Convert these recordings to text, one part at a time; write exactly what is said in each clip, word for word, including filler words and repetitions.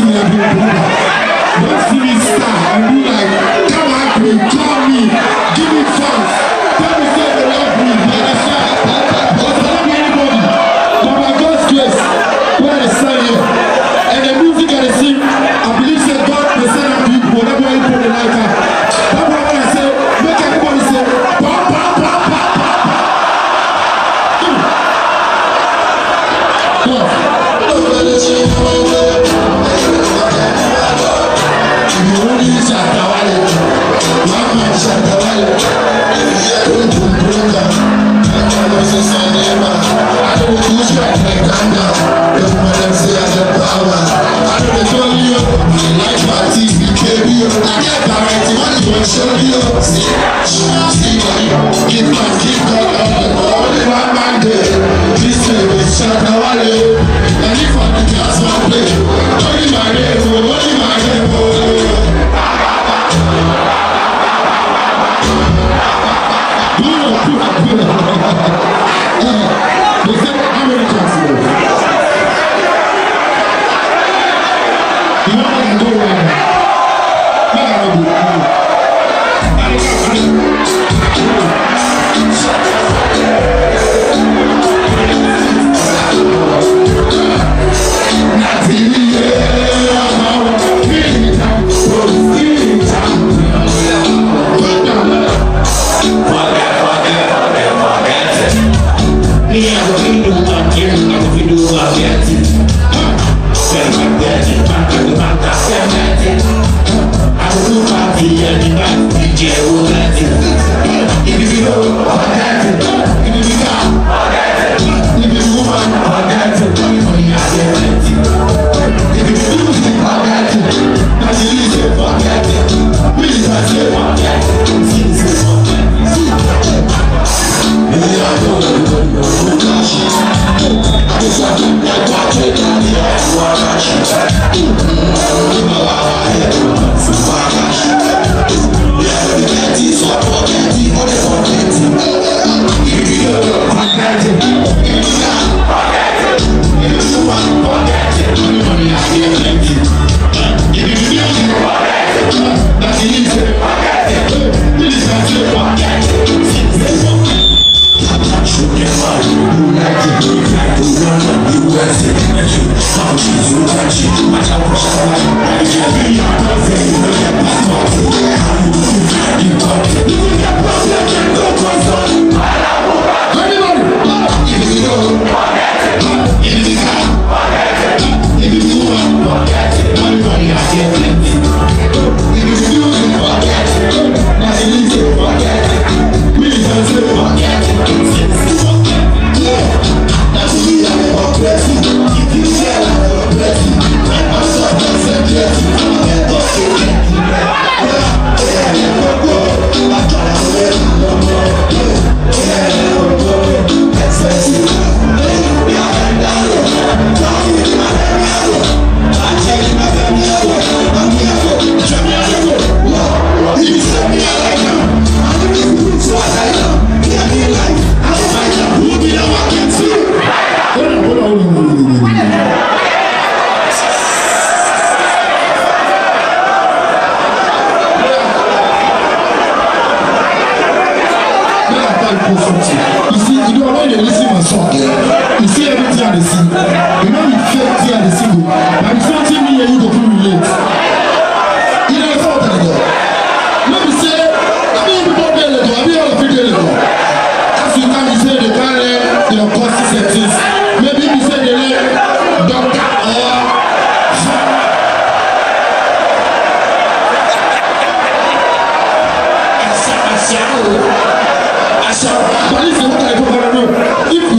see every brother. Don't see me star and be like, come at me, call me, give me funds. Tell me say they love me, but I shall. But I don't know anybody. But by God's grace, where they stand here, and the music that they sing, I believe that God will send out people, whatever you put in like that. That's why when I say, make everybody say, pa pa pa pa pa pa.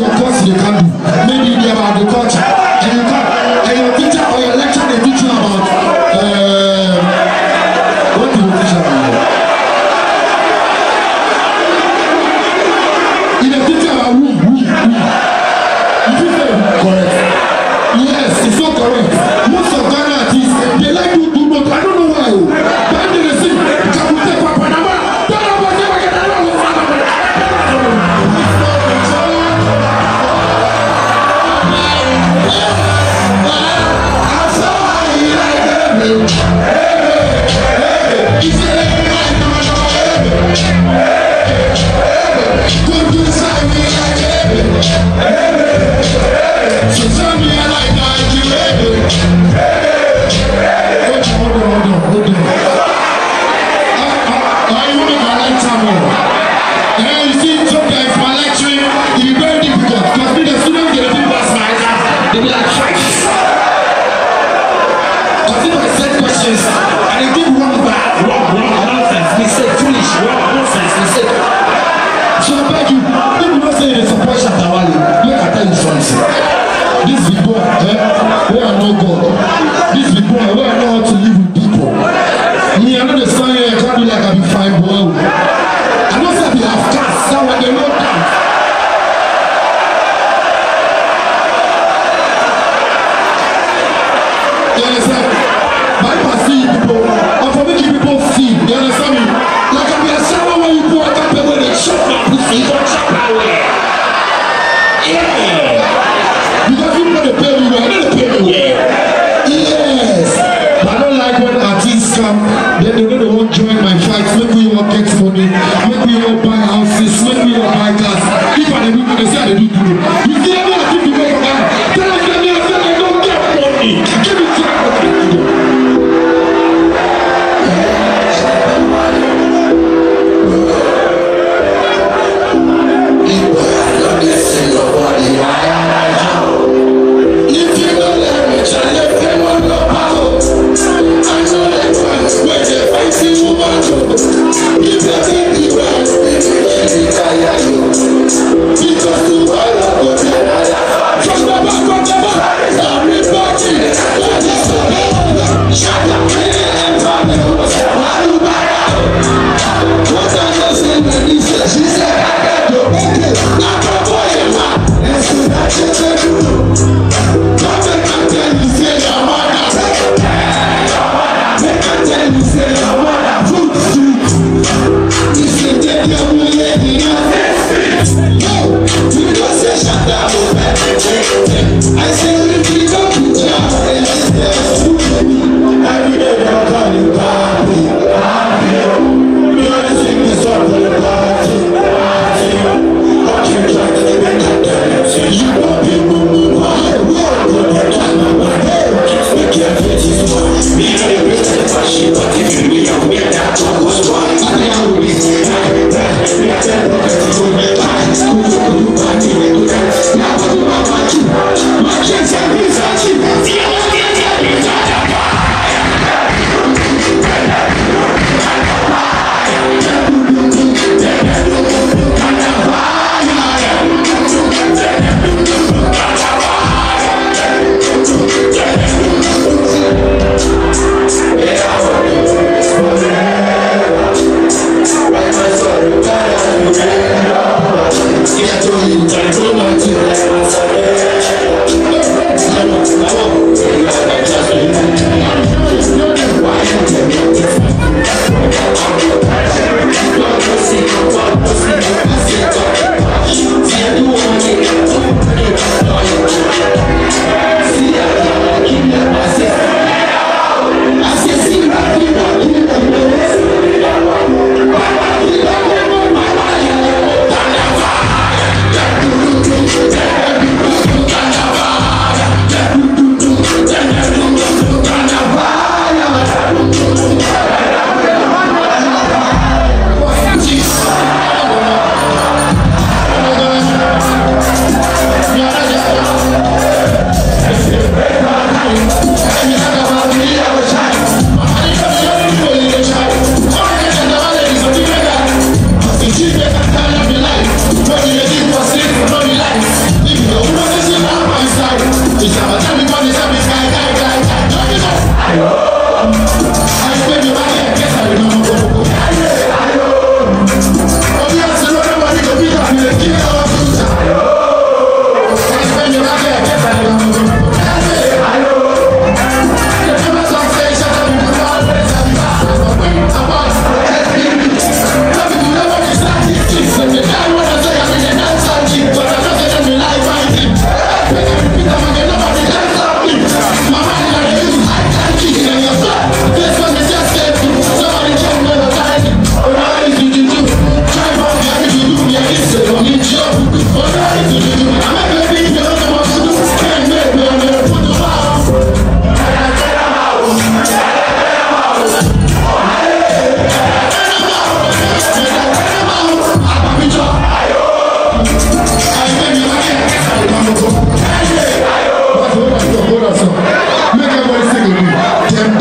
Maybe they have agriculture, and you come, and your teacher or your lecturer they teach you about Because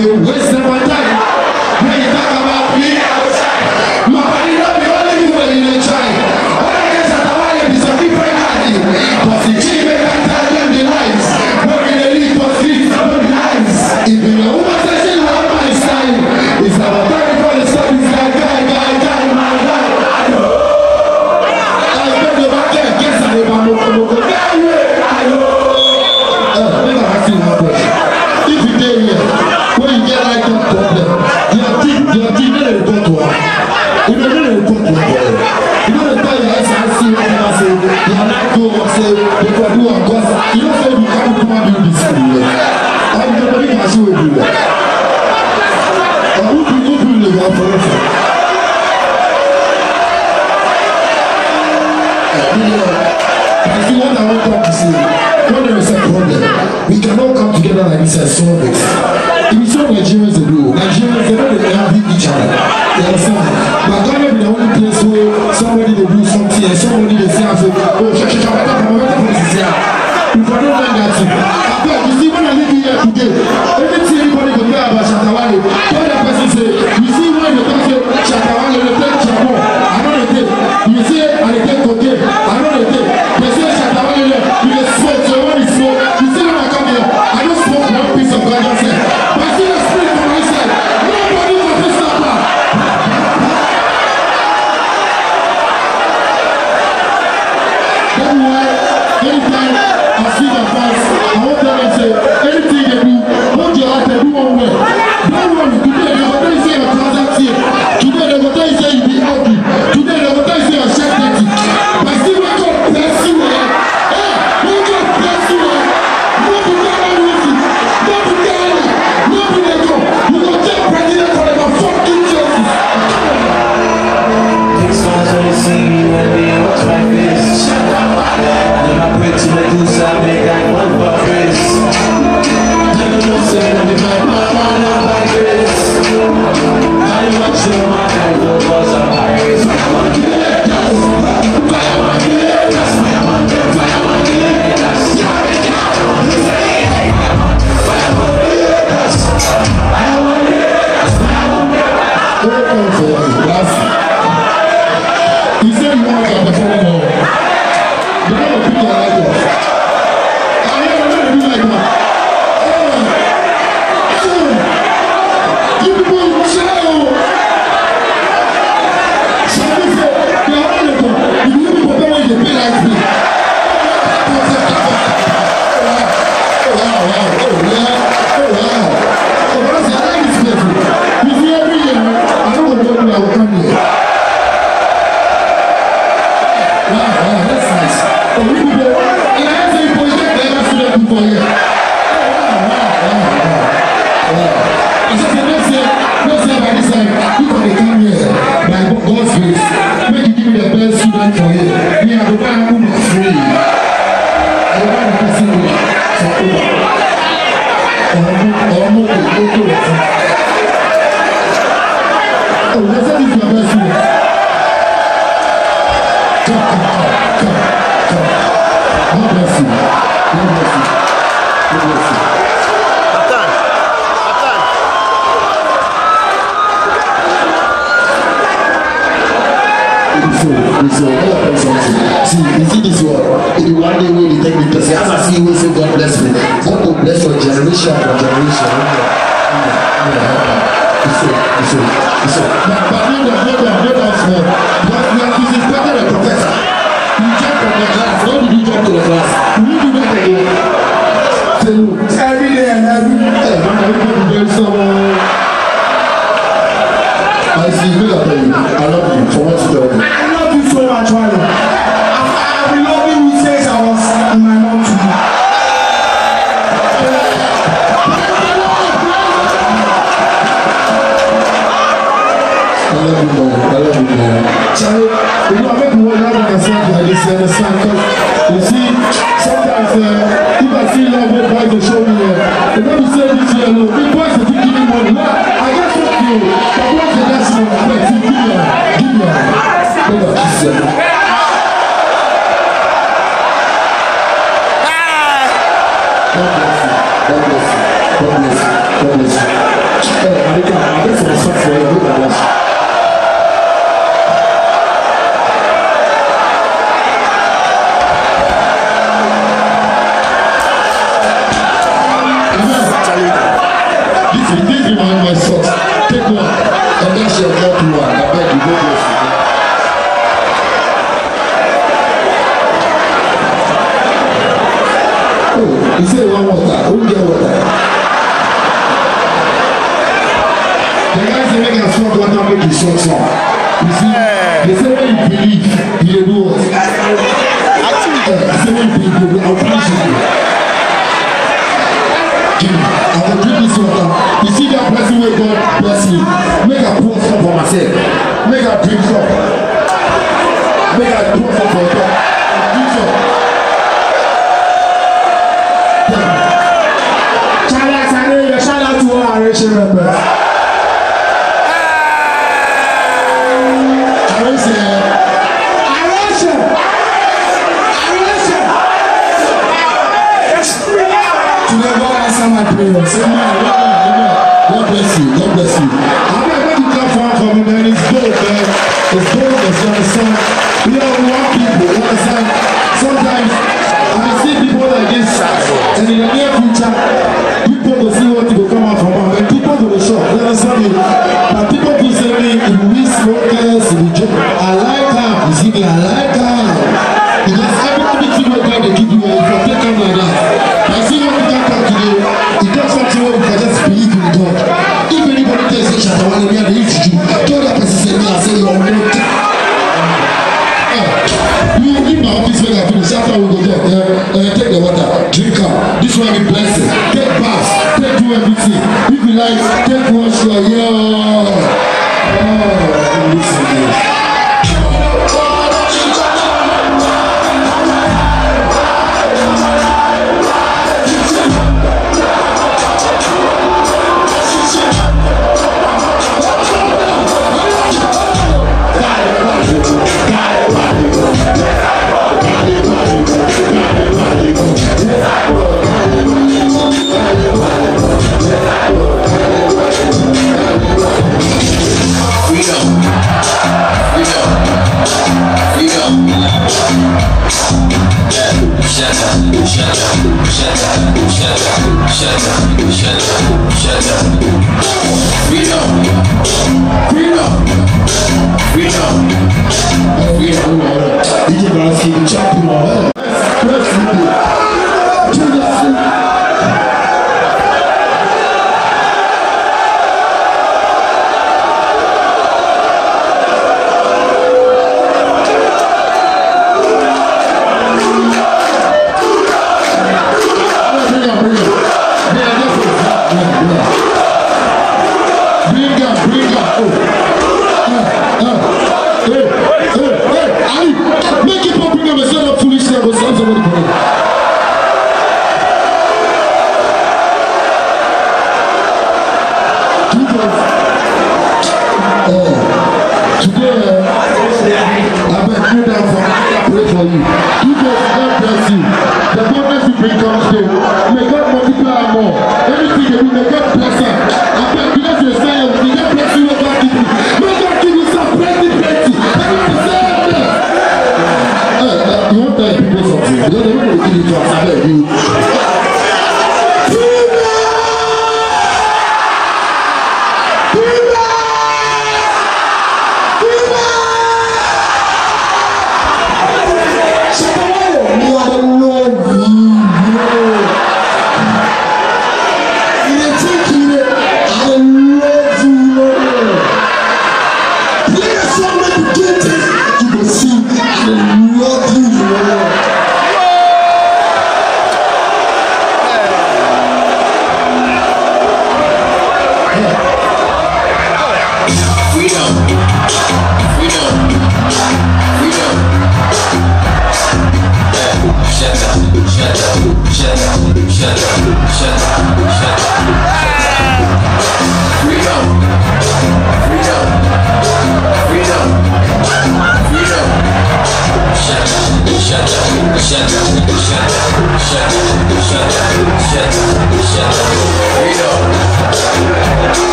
they waste my time. When you talk about me, my body not be only you when you try. All I guess at the while is a different party. Cause the chief make I tell them the lies. When we dey live for streets, no be lies. If you know what I say, you have my style. It's our time for the stuff. It's like guy, guy, guy, my guy. I know. I bet the back there, guess I never know. I know. Uh, make I ask you one question. If you dey here, when you get like that problem, your team, your team, they don't report to her. You know, they don't report to her. You know, they tell your S R C, what you say, they are not go or say, they can do a cause. You don't say you can't come and do this for you. I'm going to make a show with you. Who do you do the work for us? I see what I want to say. When there is a problem, we cannot come together like this and solve it. If you saw Nigerians they do, Nigerians they know they have each other. You understand? But Ghana be the only place where somebody they do something and somebody they say, oh, shut shut shut, I'm going to put this here. If I don't like that, after you see when I live here today, everything anybody go there about Shatawale, tell that person say, you see when you talk to Shatawale, you take Chamo, I know they take. You say I take cocaine, I know they take. They say Shatawale, you get smoke, so when you smoke, you see when I come here, I don't smoke one piece of ganja set. But I see the spirit from my side. Nobody will be stopped out. That's why anytime I see the fans, I want them to say, anything they do, hold your heart and do one way. Don't worry, today they will tell you say your trousers here. Today they will tell you say you be ugly. Today they will tell you say your shirt dirty. But see when God bless you, eh? Eh, when God bless you, eh? No be Ghana music, no be Ghana, no be Lagos. You go take president for about fucking justice. These songs only see me when they watch my face. Then I pray to the goose I make like one for grace. Never know say when they find my man on my grace. I ain't watch you my head go cause I'm high grace. Fire on the haters, fire on the haters, fire on the fire on the haters. Fire on the haters, fire on the haters, fire on the haters, fire on the haters. Welcome to last. You said you want to get the phone call. The kind of people are like us. I never know to be like that. You people in jail. Some people say, they are all like us. If you people pay when they pay like me. Oh wow, wow, oh yeah, oh wow. Oh, but I say, I like this people. You see every year, I don't want to go to our country. Wow, wow, that's nice. Oh, we people, and I say, you boys, they never see that people here. Wow, wow, wow, wow. I said, let's say, let's say by this time, people they come here, by God's grace, make you give me the best student for here. Me, I go buy a room for free. I go buy the person room for Uber. Or more, or more, oh, let's say this is your best student. Come, come, come, come, come. God bless you. God bless you. God bless you. Atan, Atan. So, so, see, you see this one. If you one day when you take me to say, as I see you say God bless me, God will bless your generation for generation. So, so, so. But, but no, no, no, no, no, no, but you are disrespecting the professor. You jump from the class. How did you jump to the class? You do that again. Say, look, every day and every day, man, everybody doing some. I see you, I tell you, I love you for what you do. I love you so much, Wale. I've been loving you since I was in my mom to you. I love you, man. I love you, man. Charlie, you know, I make me want to have myself like this, you understand? Because, you see, sometimes, uh, if I feel like what boys will show me, uh, they're going to say this year, look, big boys will keep giving money. Now, I guess what you, but what's the next one? Wait, give me a, give me a, hold on, kiss you. God bless you. God bless you. God bless you. God bless you. say make a song what I make a song song. You see, they say when you believe, you do what? Actually, I say when you believe, I'll finish it. I will drink this water. You see that person where God bless me. Make a pour some for myself. Make a drink some. Make a pour some for God. Drink some. Shout out to all our Rachel members. Prayers. Amen. Amen. God bless you. God bless you. I'm not going to come far from me, man. It's good, man. It's good. You understand? We are one people. You understand? Sometimes I see people like this, and in the near future, people will see what will come out from them, and people will shock. You understand me? But people will say me, if we smokers, if we joke, I like her. You see me? I like her. Because everything what God they give you, if you take them like that. I see what you can talk today. You don't something where we can just believe in God. If anybody tells you that I want to be the issue, tell that person say me and say you are not. You in my office when I finish after we go there. Uh, uh, take the water, drink up. This one is blessing. Take baths, take do everything. If you like, take wash your hair. Oh, listen to this.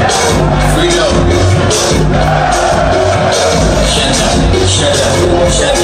Shut up, shut up.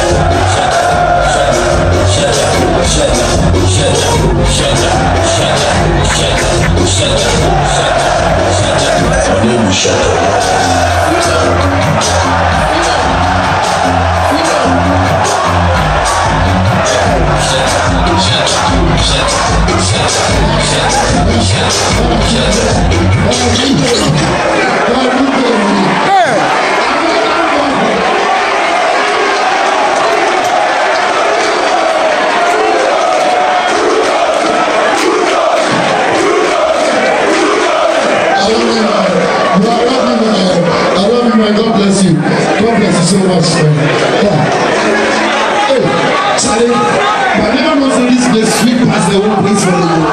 so much, friend. Yeah. Hey, Charlie, but never know say this place sweet past the whole place for you.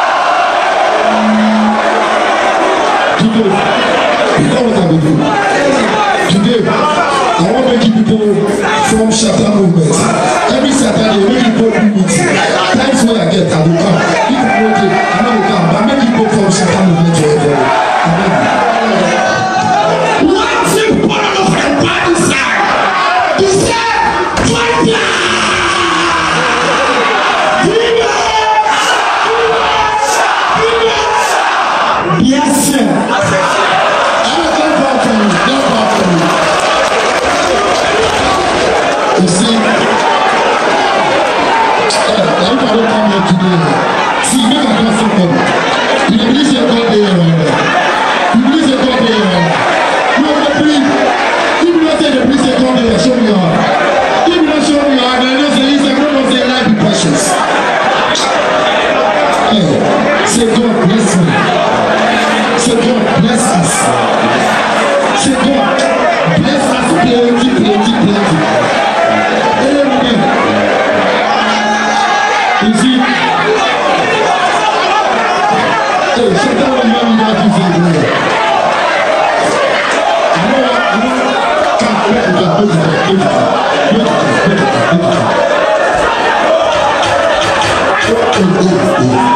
Today, before what I will do, today, I want to make people from Shatter movement. Every Saturday, make people do meeting. Times when I get, I will come. If I don't get, I don't come. But make people from Shatter movement to everybody. What's important of the body side? Is that fighter? Yes, sir. Don't bow for me. Don't bow for me. You see, uh, if I don't come here today, see, make I tell somebody. You don't believe your God there right now. You believe your God there right now. You don't believe. If you don't say the police say God there, show me your heart. If you don't show me your heart, then you don't say it's a God don't say life be precious. Hey, say God bless me. Say God bless us. Say God bless us plenty, plenty, plenty. Amen. You see? Hey, shut down the man without you saying no. I know what, I know what. Come, let it go, let it go, let it go, let it go, let it go, let it go.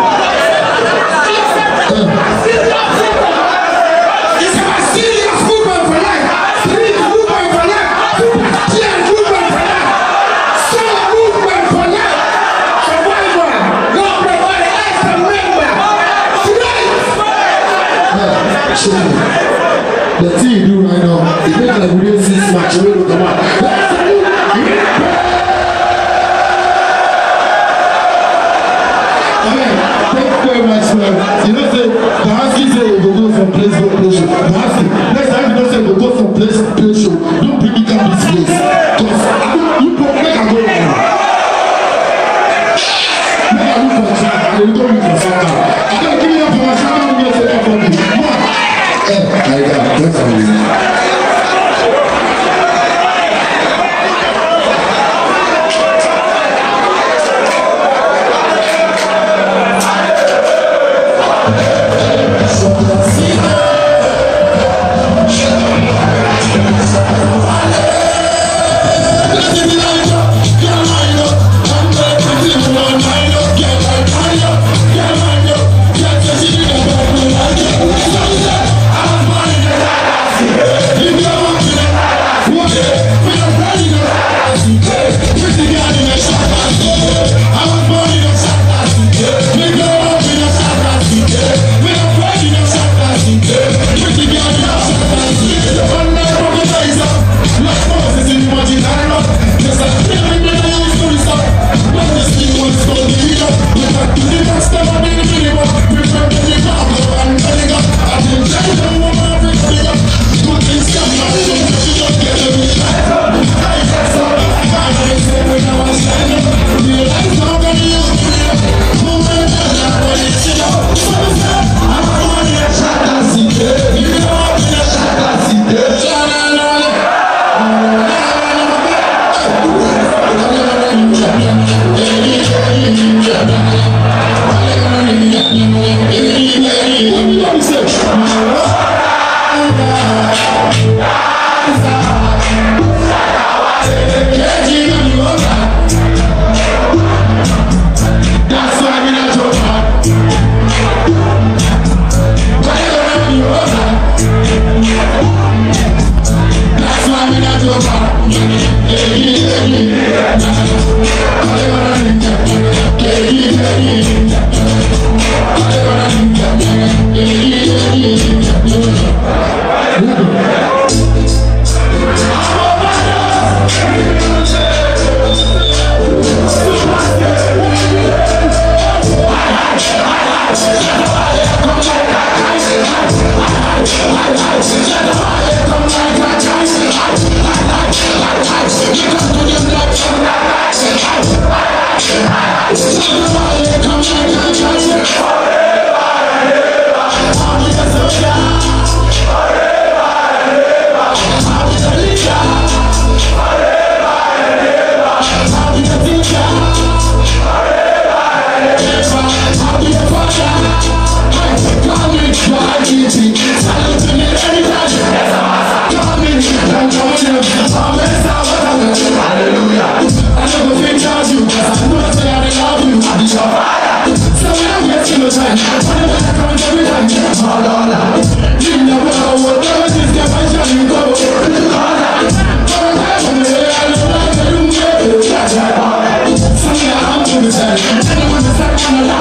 The thing you do right now, it makes like we didn't see smash away with the man. Thank you very much, man. You know, say, the husky say we go from place to place show. The husky, next time you don't say we go from place to place show, don't bring it up this place. Because you don't make a go around. Make a look for a track and you don't look for something. I can't give you up for my track and you don't say that for me. Come on. Eh, I got that's how we Yeah.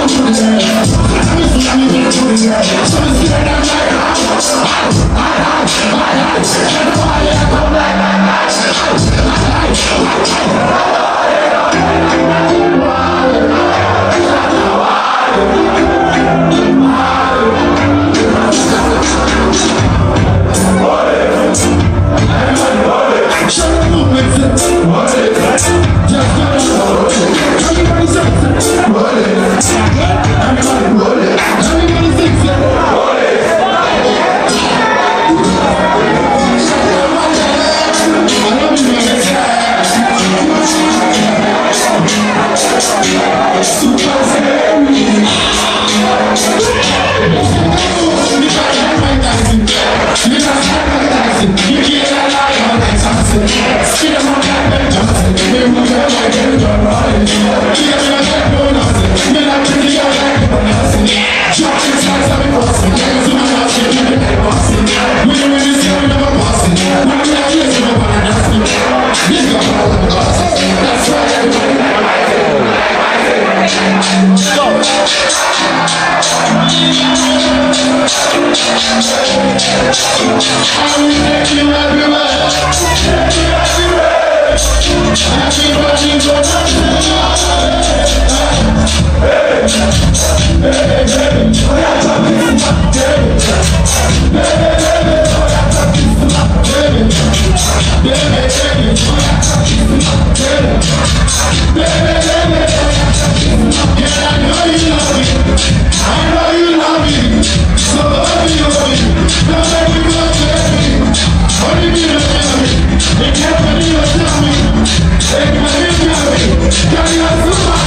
Can you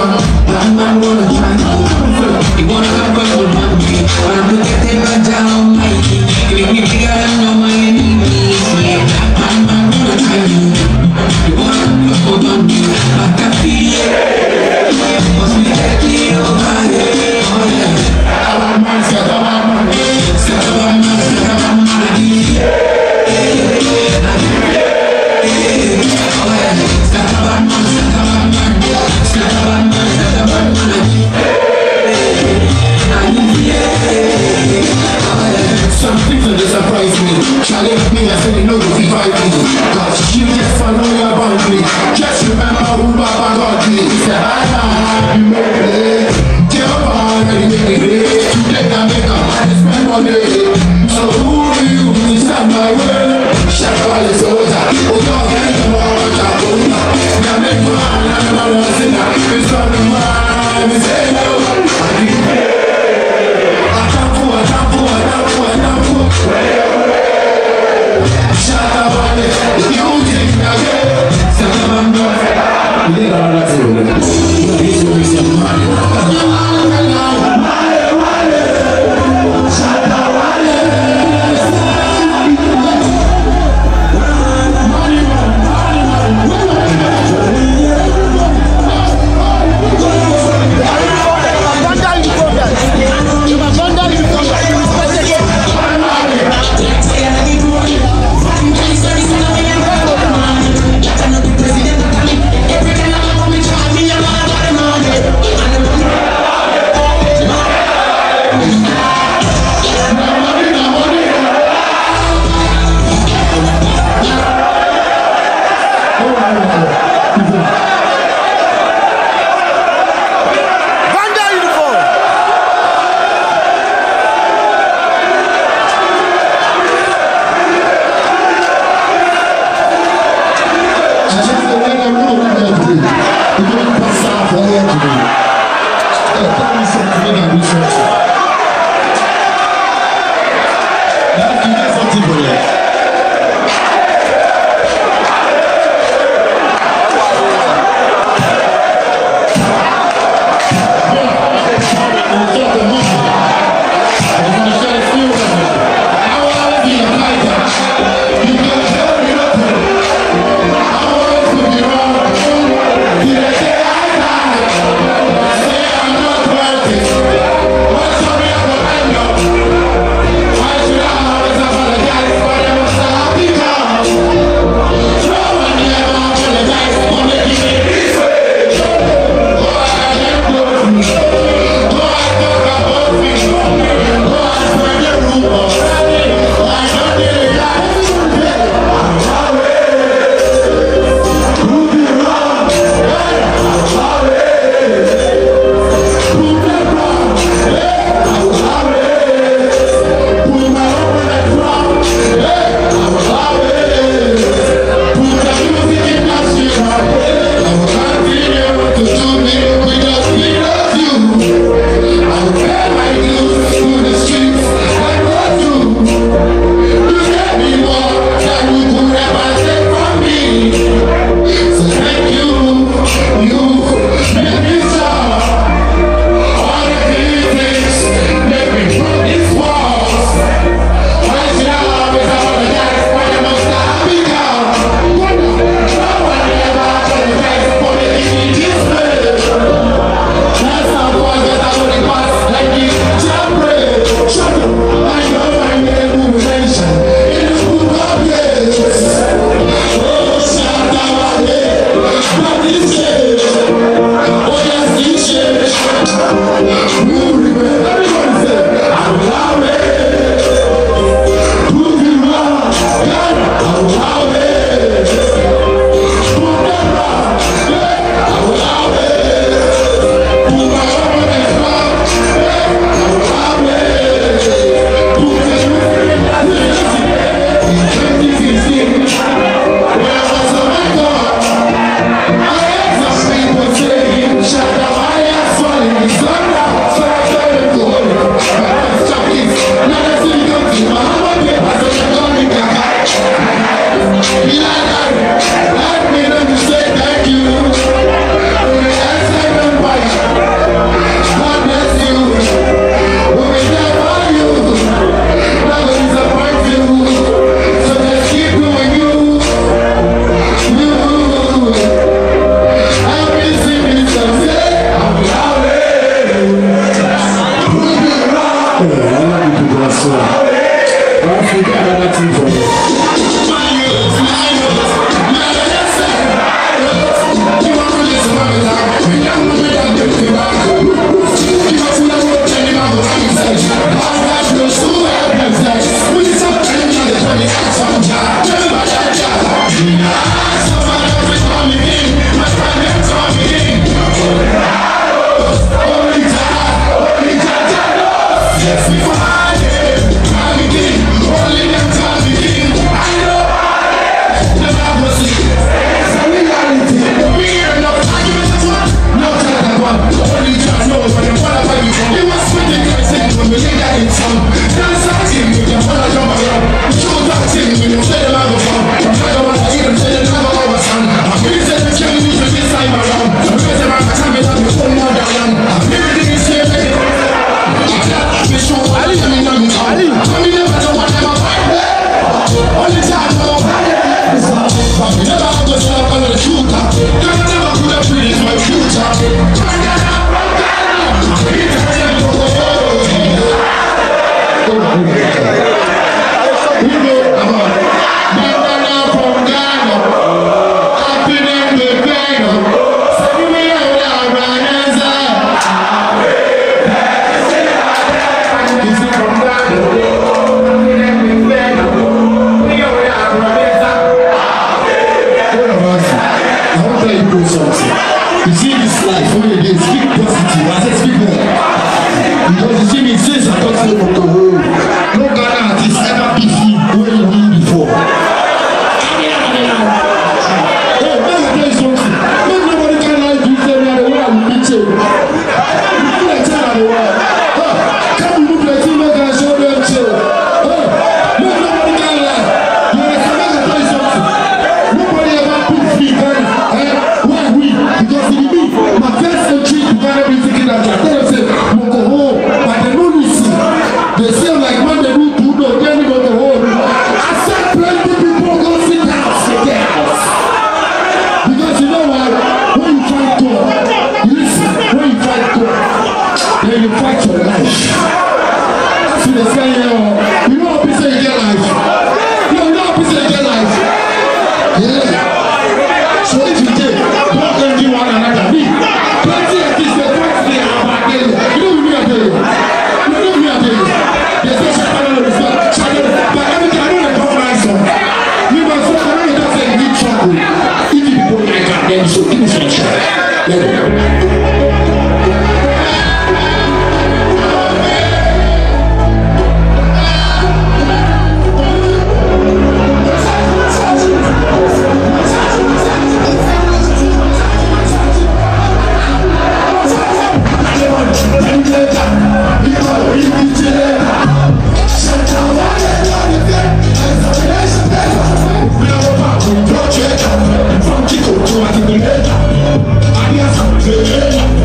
Bad man wanna try me. You wanna have fun with me. But I'm gonna get it right down, mighty. Make me bigger than all my enemies. Yeah, bad man wanna try me. You wanna have fun with me. But I feel it. Must be that clear over here. Oh yeah. Our man said, our man. Set up our man, set up our man. Yeah. Some people they surprise me. Challenge me, I say they know if you fight me. Cause you just follow your boundary. Just remember who Baba got me. He said, I have you made it. Give up on it, make it. Today I make up and spend money. So who do you be stand my way? Shut up all the soldier. Oh God, get the water. Now make fun, I'm not a sinner. It's not the man, it's a no. I need it. thing for you. My youth, my youth, my youth, you want to listen to me now? We don't know me that you feel like you want to know what you're doing. I'm saying, I'm not sure so well, I'm saying, we need some time to get on the action. Remember that, yeah. Somebody else is coming in, my friend is coming in. Only time, only time, yes, we find it. I'm beginning, only them time beginning. I know, the Bible says, it's a reality. We hear enough arguments, no time to one. Only time knows when you want to fight before. You must put the guys in when we lay that in some. That's that thing with your father jump around. Show that thing when you say the Bible from. I don't want to hear them say the Bible over son. I'm really saying the king needs to this time around. I'm really saying my time is up before more than one. I'm really thinking straight like it. I've been shown what I mean, I'm in town. I mean, never know what I'm about. Only time now. But we never have to stop under the shooter. God never could have predicted my future. Turn that up, run that up. I'm really trying to go. We go, come on. Bandana from Ghana. Happy name to Ghana. Send me out of Rananza. Is it from Ghana? Happy name to Ghana. We go out of Rananza. I want to tell you something. You see this life, when you get speak positive, I said speak well. Because you see me, since I got to the world, no Ghana artist ever beat him where he won before. Hey, let me tell you something. Make nobody can lie to you, tell me the world will beat you. You feel like telling the world. Come you look like you, make a show them chill. Make nobody can lie. You understand? Let me tell you something. Nobody ever beat me, Ghana. Why we? Because in me, my first entry to Ghana be thinking that I tell them, say, Moko home, but they don't listen. They say like when they do two, no, then they go to home. I said plenty people go sit down, sit down. Because you know what? When you fight God, listen, when you fight God, then you fight your life. That's what they say, you know. You know how people say you get life? You know how people say you get life? Yeah. So if you take, don't envy one another. Me, plenty of things they fight me about daily. You know me I tell you. You know me I tell you. They say Shakara is not Shakara, but everything I know they compromise on. You must say I know just say you need trouble. If you people like that, then so give me some shot. Let it go. From Chico to Atikuleta, Alias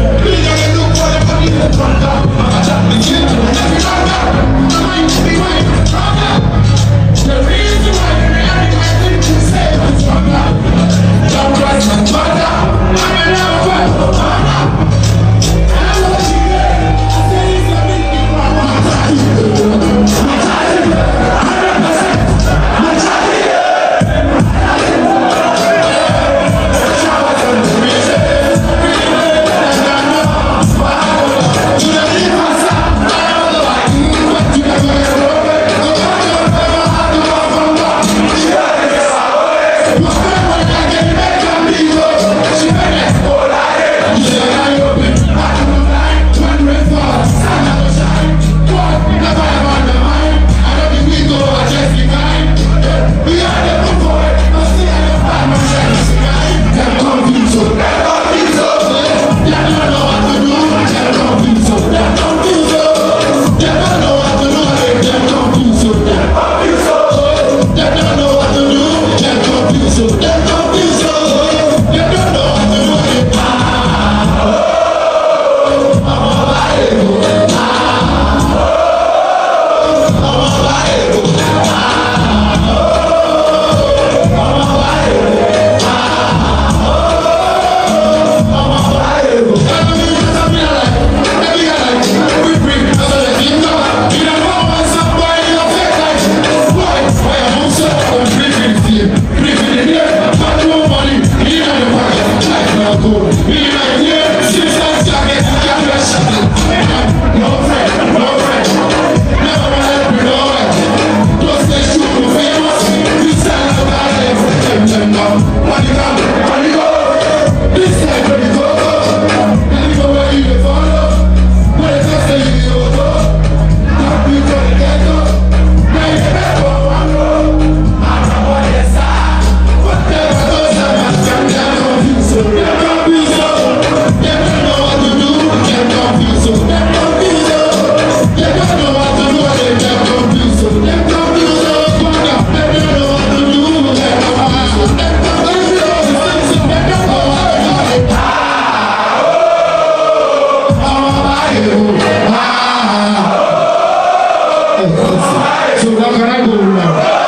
So now can I go now?